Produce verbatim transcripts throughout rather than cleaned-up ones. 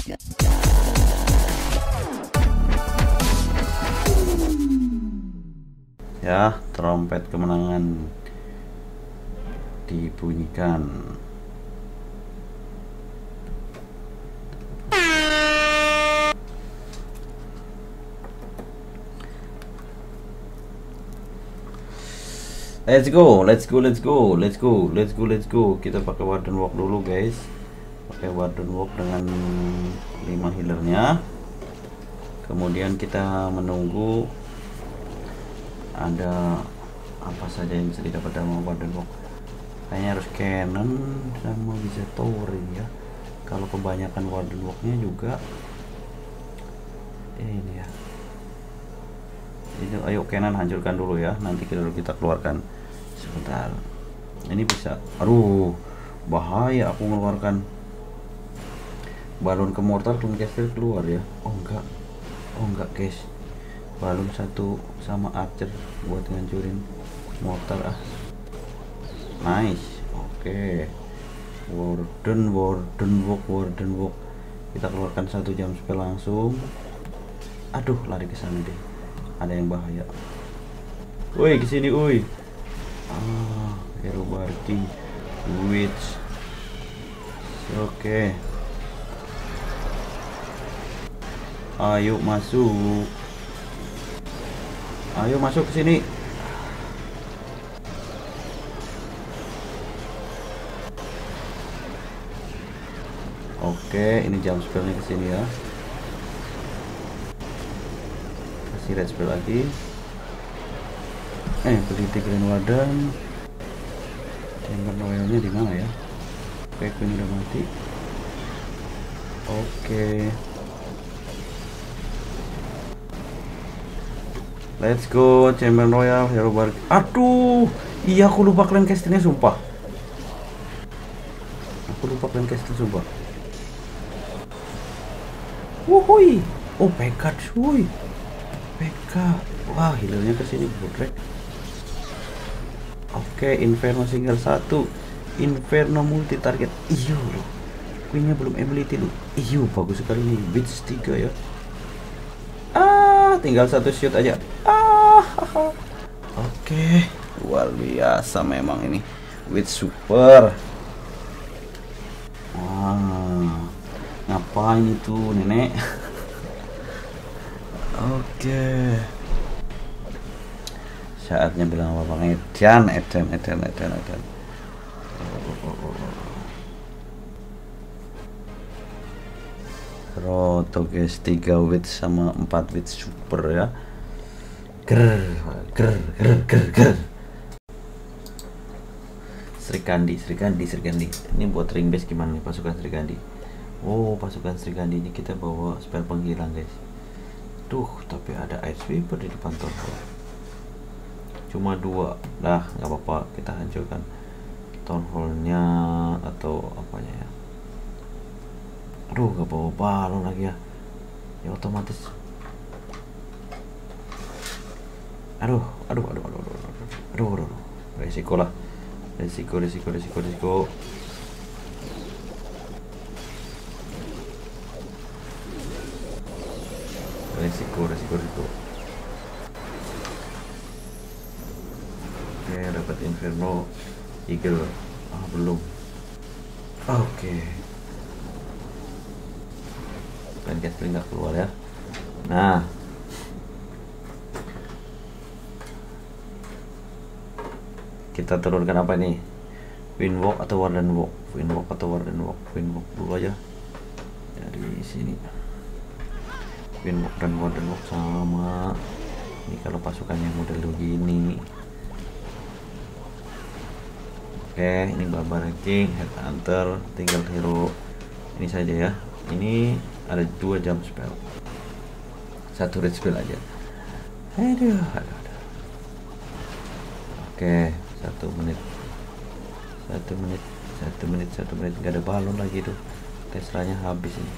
Ya, trompet kemenangan dibunyikan. Let's go, let's go, let's go, let's go, let's go, let's go. Kita pakai Warden Walk dulu, guys. Pakai Warden Walk dengan lima healernya. Kemudian kita menunggu ada apa saja yang bisa didapat dalam Warden Walk. Kayaknya harus cannon sama bisa Tori ya. Kalau kebanyakan Warden Walknya juga ini ya. Ini ayo cannon hancurkan dulu ya. Nanti kita kita keluarkan. Sebentar, ini bisa, aduh bahaya aku mengeluarkan balon ke mortar dan castle keluar ya. Oh enggak, oh enggak guys, balon satu sama archer buat ngancurin mortar ah. Nice, oke. Okay. Warden, warden walk, warden walk. Kita keluarkan satu jam spell langsung. Aduh, lari ke sana deh. Ada yang bahaya. Woi, kesini, woi. Ah, hero barking witch. Oke. Okay. Ayo masuk. Ayo masuk ke sini. Oke, okay, ini jam spellnya ke sini ya. Kasih red spell lagi. Eh, politik Grand Warden. Chamber Royalnya di mana ya? Oke, Queen udah mati. Oke. Let's go, Chamber Royal, Hero Bar. Aduh, iya aku lupa klan castingnya sumpah. Aku lupa klan casting sumpah. Wuhui. Oh, Pekat, cuy. Pekat. Wah, healernya kesini bodrek. Oke, Inferno single satu, Inferno multi target. Iyo loh, Queennya belum ability loh. Iyo, bagus sekali nih, Witch tiga ya. Ah, tinggal satu shoot aja. Ah, haha. Oke, luar biasa memang ini Witch super. Ah, ngapain itu nenek? Oke. Saatnya bilang apa bang Edan, Edan, Edan, Edan, Edan. Roto guys, tiga witch sama empat witch super ya. Ger, ger, ger, ger, ger. Srikandi, Srikandi, Srikandi. Ini buat ring base gimana nih pasukan Srikandi? Oh, pasukan Srikandi ini kita bawa spell penghilang guys. Tuh, tapi ada ice sweeper di depan tower. Cuma dua, nah nggak apa-apa, kita hancurkan town hall-nya atau apanya ya. Aduh, nggak bawa balon lagi ya, ya otomatis. Aduh, aduh, aduh, aduh, aduh, aduh, aduh, aduh, aduh. Resiko lah, resiko, resiko, resiko, resiko. Resiko, resiko, resiko. Oke, dapat Inferno Eagle. Ah, belum. Oke. Okay. Kan castle nggak keluar ya. Nah, kita turunkan apa nih? Windwalk atau Warden Walk? Windwalk atau Warden Walk? Windwalk dulu aja. Dari sini. Windwalk dan Warden Walk sama. Ini kalau pasukannya model begini. Oke, ini Barbar King, Headhunter, tinggal hero ini saja ya. Ini ada dua jam spell, satu red spell aja. Aduh, aduh, aduh. Oke, satu menit, satu menit, satu menit, satu menit. Nggak ada balon lagi tuh. Teslanya habis ini.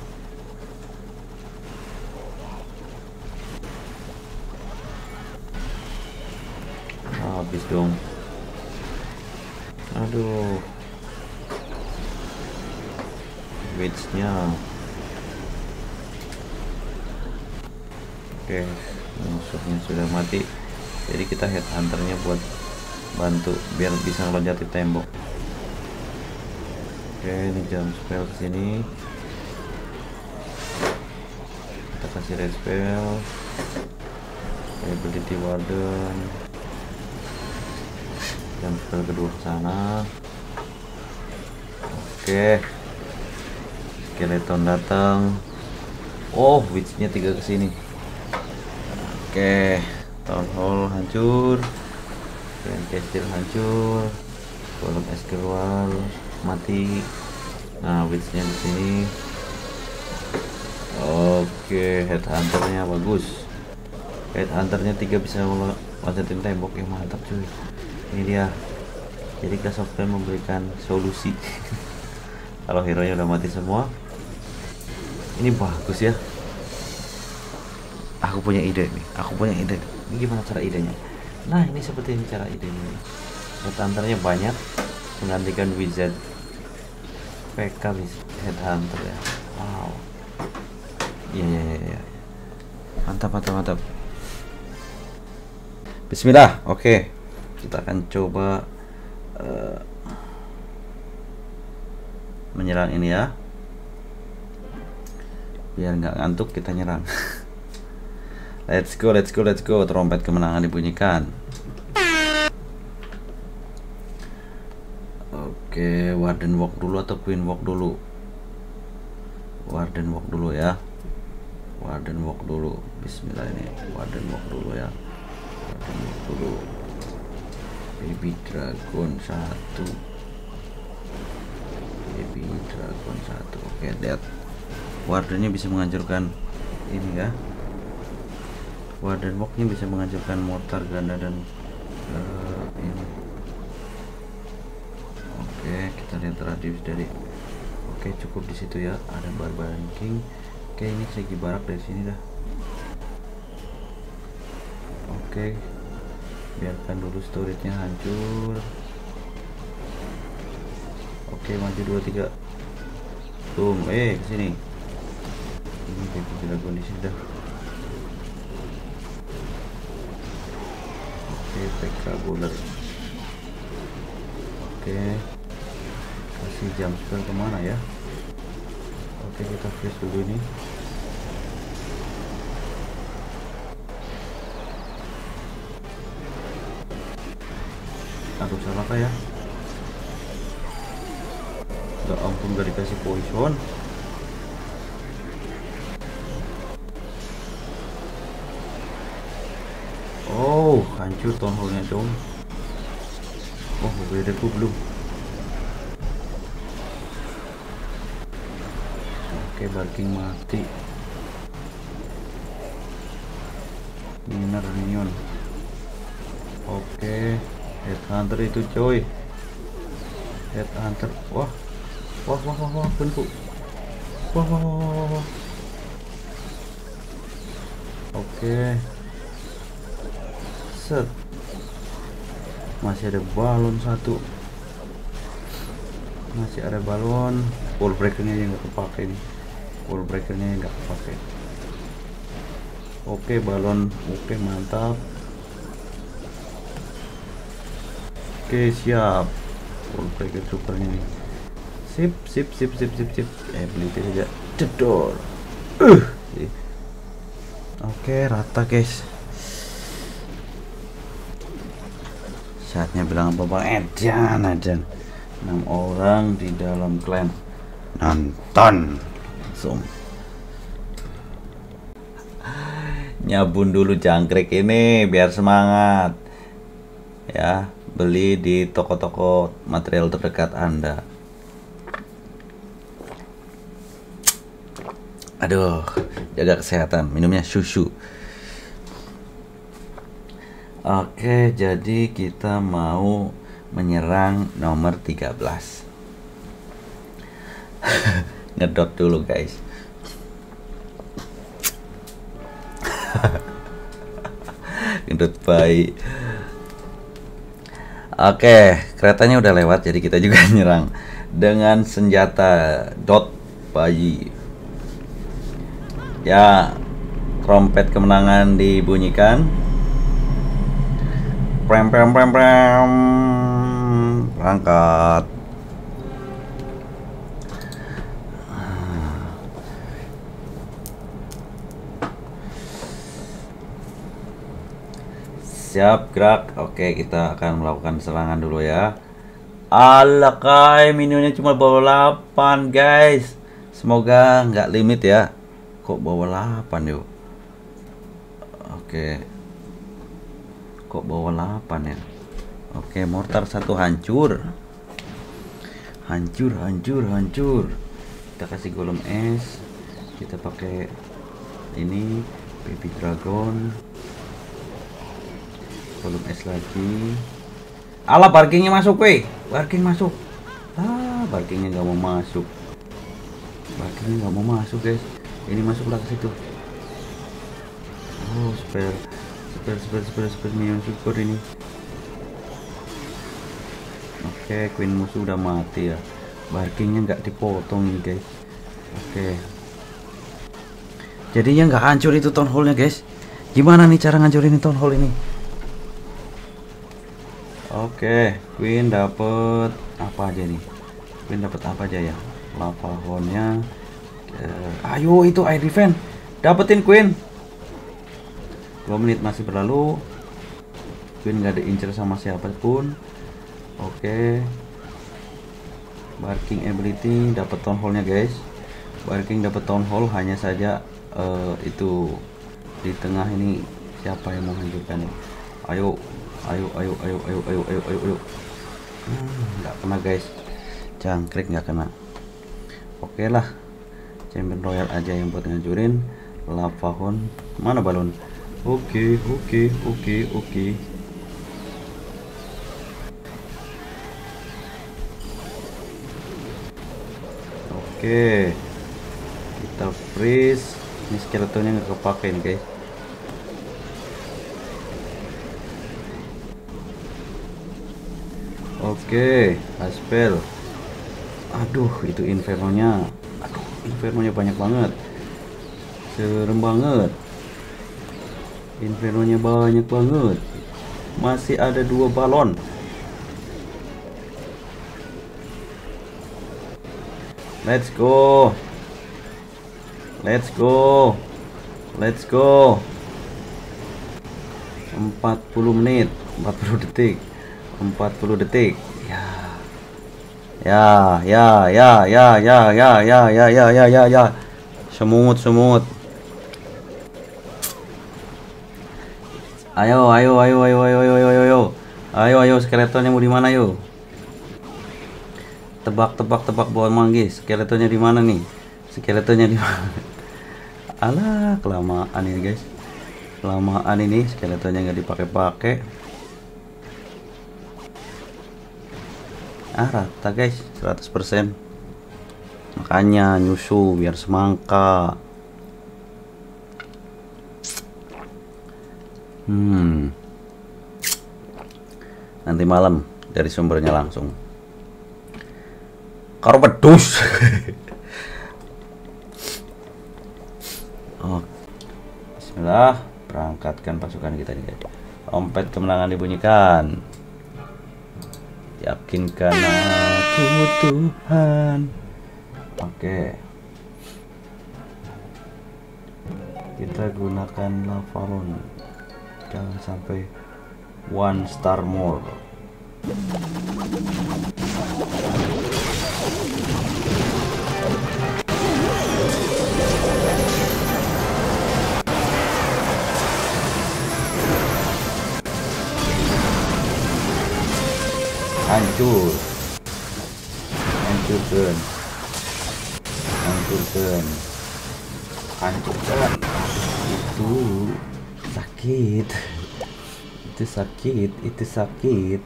Habis dong. Aduh, witch-nya Oke, musuhnya sudah mati. Jadi kita headhunternya buat bantu biar bisa loncat di tembok. Oke, ini jam spell kesini. Kita kasih red spell. Ability warden. Jam spell kedua ke sana. Oke. Skeleton datang. Oh, witch-nya tiga ke sini. Oke, Town Hall hancur. Grand Castle hancur. Golem es keluar, mati. Nah, witch-nya di sini. Oke, headhunternya bagus. Headhunternya tiga bisa loncatin tembok, yang mantap cuy. Ini dia. Jadi Clash of Clans memberikan solusi. Kalau hero nya udah mati semua, ini bagus ya. Aku punya ide nih. Aku punya ide. Ini gimana cara idenya? Nah, ini seperti ini cara idenya. Headhunternya banyak, menggantikan wizard. P K headhunter ya. Wow. Iya iya iya. Ya. Mantap mantap mantap. Bismillah. Oke. Kita akan coba uh, menyerang ini ya. Biar nggak ngantuk kita nyerang. Let's go, let's go, let's go. Trompet kemenangan dibunyikan. Oke, Warden walk dulu atau Queen walk dulu? Warden walk dulu ya. Warden walk dulu. Bismillah ini. Warden walk dulu ya. Warden walk dulu. Baby Dragon satu. Baby Dragon satu. Oke, dead. Wardennya bisa menghancurkan ini ya. Warden walknya bisa menghancurkan mortar ganda dan uh, ini. Oke, kita lihat radius dari. Oke, cukup di situ ya. Ada Barbarian King. Oke, ini segi barak dari sini dah. Oke, biarkan dulu storage-nya hancur. Oke, maju dua tiga. Boom, eh kesini. Ini baby dragon di sini dah. Oke, P K bulat. Oke, kasih jam spell kemana ya? Oke, kita freeze dulu ini. Aduh, salah kah ya? Gak ampun, gak dikasih poison. Oh, hancur Town Hall-nya dong. Oh, bedeku belum. Oke, Barking mati. Miner minion. Oke, headhunter itu coy. Headhunter. Wah. Wah wah wah wah bentuk. Wah wah wah wah. wah. Oke. Set. Masih ada balon satu. Masih ada balon. Wall breakernya yang nggak kepake nih. Wall breakernya yang nggak kepake. Oke, balon. Oke, mantap. Oke, siap. Wall breaker supernya nih. Sip, sip, sip, sip, sip, sip. Eh, beli itu saja. Jedor. Uh. Oke, rata guys. Saatnya bilang apa-apa. Edan, edan. enam orang di dalam clan. Nonton. Langsung. Nyabun dulu jangkrik ini biar semangat. Ya, beli di toko-toko material terdekat Anda. Aduh, jaga kesehatan, minumnya susu. Oke, jadi kita mau menyerang nomor tiga belas. Ngedot dulu guys. Ngedot bayi. Oke, keretanya udah lewat, jadi kita juga nyerang dengan senjata dot bayi. Ya, Trompet kemenangan dibunyikan. Prem prem prem prem. Berangkat. Siap, gerak. Oke, kita akan melakukan serangan dulu ya. Alakai, minionnya cuma bawa delapan guys. Semoga nggak limit ya. Kok bawa delapan yuk. Oke. Kok bawa delapan ya. Oke, mortar satu hancur. Hancur, hancur, hancur. Kita kasih golem es. Kita pakai ini baby dragon. Golem es lagi. Alah, barkingnya masuk weh. Barking masuk. Ah, barkingnya nggak mau masuk. Barkingnya nggak mau masuk guys. Ini masuklah ke situ. Oh, spell, spell, spell, spell, spell minion support ini. Oke, queen musuh udah mati ya. Barkingnya nggak dipotong ini guys. Oke. Jadinya nggak hancur itu town hall-nya guys. Gimana nih cara ngancurin town hall ini? Oke, Queen dapet apa aja nih? Queen dapat apa aja ya? Lava horn-nya. Uh, ayo itu air defense. Dapetin Queen. dua menit masih berlalu. Queen nggak diincer sama siapapun. Oke. Barking ability dapat town hall-nya guys. Barking dapat town hall, hanya saja uh, itu di tengah ini siapa yang menghancurkan? Ayo. Ayo, ayo, ayo, ayo, ayo, ayo, ayo, ayo. Hmm, nggak kena guys. Jangkrik nggak kena. Oke lah. Champion Royal aja yang buat ngancurin. Lava horn. Mana balon? Oke, oke, oke, oke. Oke. Kita freeze. Ini skeletonnya nggak kepake nih guys. Oke, aspel. Aduh, itu infernonya. Aduh, infernonya banyak banget. Serem banget. Infernonya banyak banget. Masih ada dua balon. Let's go. Let's go. Let's go. empat puluh menit, empat puluh detik. empat puluh detik. Ya. Ya, ya, ya, ya, ya, ya, ya, ya, ya, ya, ya, ya. Semut, semut. Ayo, ayo, ayo, ayo, ayo, ayo, ayo, ayo. Ayo, ayo, skeletonnya mau di mana yuk? Tebak, tebak, tebak bawah manggis. Skeletonnya di mana nih? Skeletonnya di mana? Alah, kelamaan ini guys. Kelamaan ini skeletonnya nggak dipakai-pakai. Ah, rata guys, seratus persen. Makanya nyusu biar semangka. Hmm. Nanti malam dari sumbernya langsung. Karo pedus. Oh. Bismillah, berangkatkan pasukan kita nih guys. Trompet kemenangan dibunyikan. Yakinkan aku Tuhan. Oke. Kita gunakan lava rune. Jangan sampai one star more. Hancur, hancurkan, hancurkan, hancurkan. Itu sakit, itu sakit, itu sakit.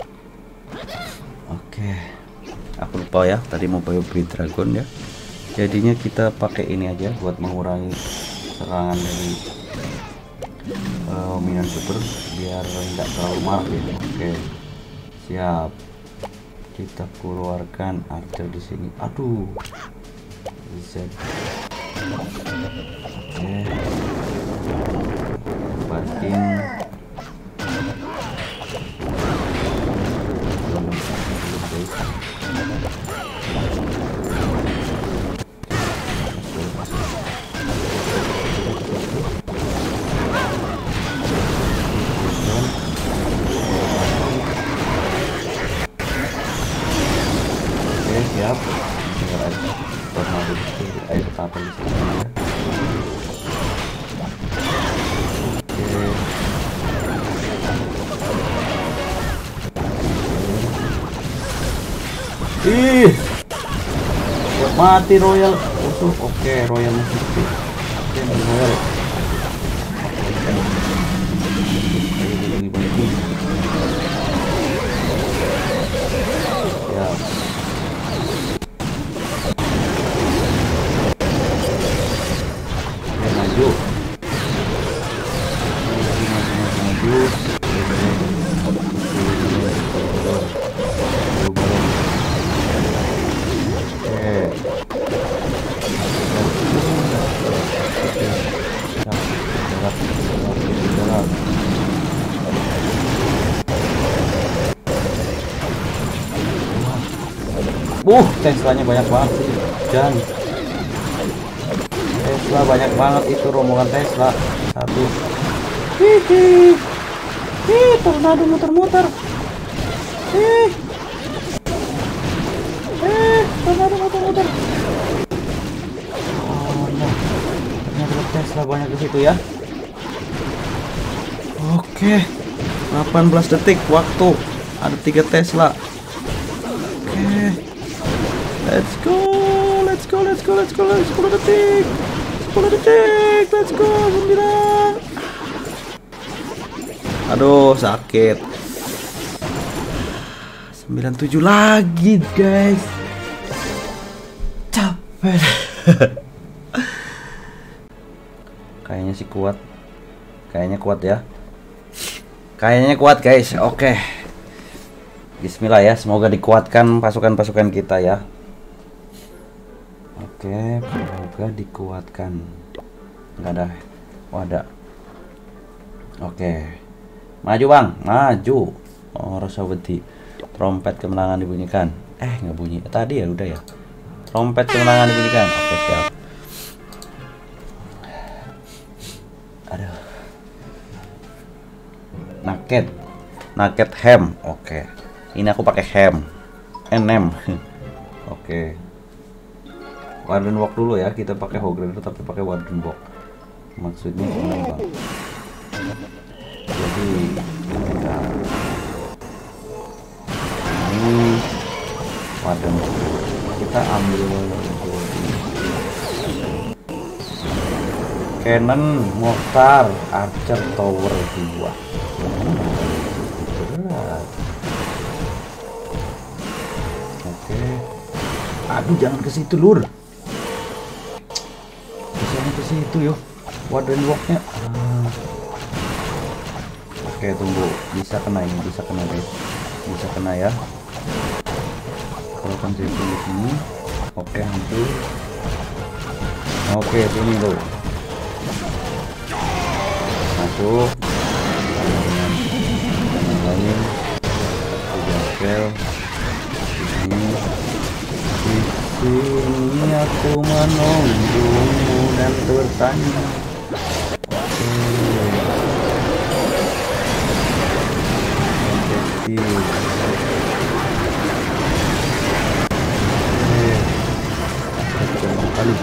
Oke, aku lupa ya, tadi mau baby dragon ya. Jadinya kita pakai ini aja buat mengurangi serangan dari uh, minion super biar nggak terlalu marah ya. Oke. Siap, kita keluarkan archer di sini. Aduh, Z. Oke, tornado di sini, air tapel di sini ya. Oke. Ih, mati Royal utuh. Oke, Royal mati. Oke, Royal. Ya. Oke, maju. Maju, maju, Uh, Teslanya banyak banget sih. Jangan. Tesla banyak banget itu rombongan Tesla. Satu. Hihi. Ih, tornado muter-muter. Ih. Eh, tornado muter-muter. Oh, no. Ternyata Tesla banyak di situ ya. Oke. delapan belas detik waktu. Ada tiga Tesla. Oke. Let's go, let's go, let's go, let's go, let's go, sepuluh detik, sepuluh detik, let's go, sembilan. Aduh, sakit. sembilan puluh tujuh lagi, guys. Capek. Kayaknya sih kuat. Kayaknya kuat ya. Kayaknya kuat, guys. Oke. Bismillah ya, semoga dikuatkan pasukan-pasukan kita ya. Oke, semoga dikuatkan. Enggak ada. Oh, ada. Oke. Maju, Bang. Maju. Oh, rasa wedi. Trompet kemenangan dibunyikan. Eh, nggak bunyi. Tadi ya udah ya. Trompet kemenangan dibunyikan. Oke, siap. Aduh. Naket. Naket ham. Oke. Ini aku pakai ham. N M. Oke. Warden Walk dulu ya, kita pakai Hogrider tapi pakai Warden Walk. Maksudnya ini, Bang. Jadi kita ini Warden Walk. Kita ambil Cannon, Mortar, Archer, Tower dua. Oke. Aduh, jangan ke situ, Lur. Ke situ yuk, Warden Walk-nya. Ah. Oke, tunggu, bisa kena ini, bisa kena guys, bisa kena ya. Kalau kan di sini, oke hampir. Oke, sini lo, masuk. Dengan lain, tiga skill. Ini. Ini aku menunggumu dan bertanya. Oke. Oke. Kali.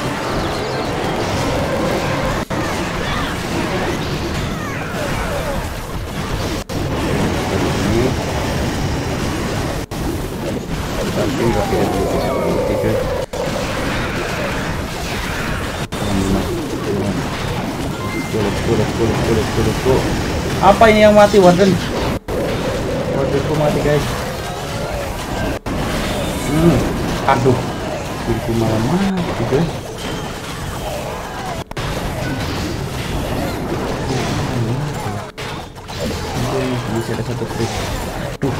Tapi pakai tiga. Apa ini yang mati, Warden? Wardenku mati, guys. Hmm, aduh, aku malah mati, guys. Bisa ada satu klik. Duh.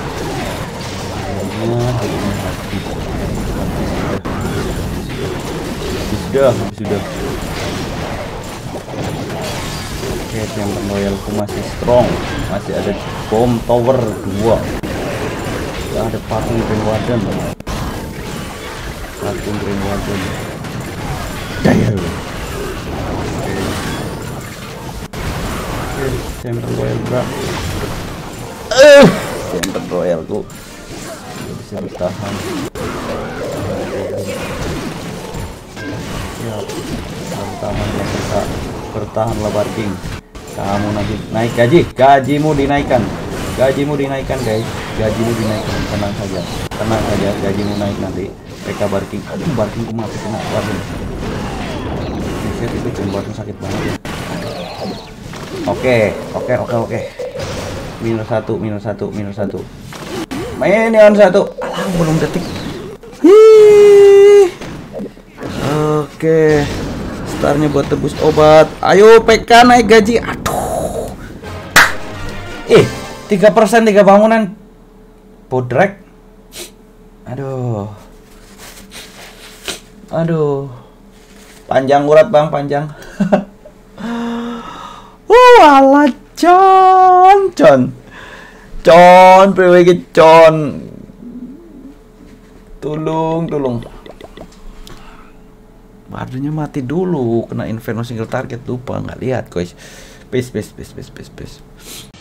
Sudah, sudah. Oke, yang Royalku masih strong, masih ada bom tower dua. Ada patung Green Warden, patung Green Warden. Daya. Oke, Champion Royal bro. Eh, Champion Royalku bisa bertahan. siap. Bertahan bisa. Bertahanlah Barking. Kamu nanti naik gaji, gajimu dinaikkan. Gajimu dinaikkan guys. Gajimu dinaikkan. Tenang saja. Tenang saja, gajimu naik nanti. Mereka Barking. Aduh, Barking ku mati kena Barking. Shit, itu jembatnya sakit banget ya. Oke, oke, oke, oke. Minus satu, minus satu, minus satu. Minion satu. Alah, belum detik. Hii. Oke. Startnya buat tebus obat. Ayo P K naik gaji. Aduh. Eh, tiga persen tiga bangunan. Podrek. Aduh. Aduh. Panjang urat Bang, panjang. Uh, alah Con, Con. Con, P W G Con. Tolong, tolong. Barunya mati dulu, kena Inferno single target, lupa nggak lihat guys. Peace, peace, peace, peace, peace, peace.